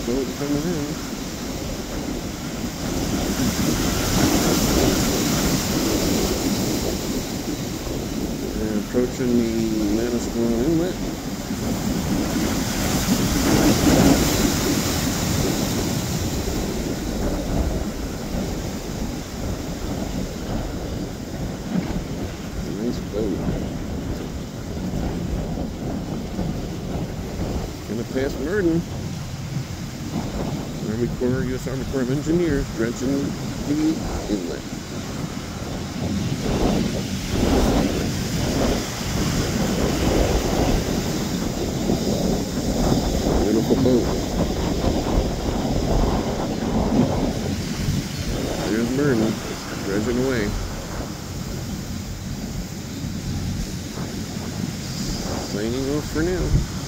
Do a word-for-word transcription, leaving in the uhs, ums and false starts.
boat coming in. And approaching the Manasquan Inlet. Nice boat. Gonna pass Murden. Army Corps, U S Army Corps of Engineers, dredging the inlet. Beautiful boat. There's Murden, dredging away. Signing off for now.